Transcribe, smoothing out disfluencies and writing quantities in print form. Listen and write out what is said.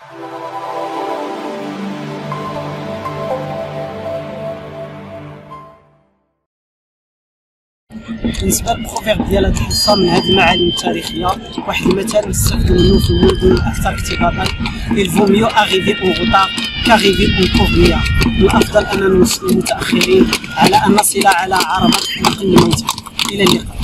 بالنسبه للبروفيرب ديال هذه الحصه، من هذه المعالم التاريخيه واحد المثال نستافدوا منه في المدن الاكثر اكتظاظا: il vaut mieux arriver en retard qu'arriver en courrier. الافضل اننا نوصل متاخرين على ان نصل على عربه نقل الموتى. الى اللقاء.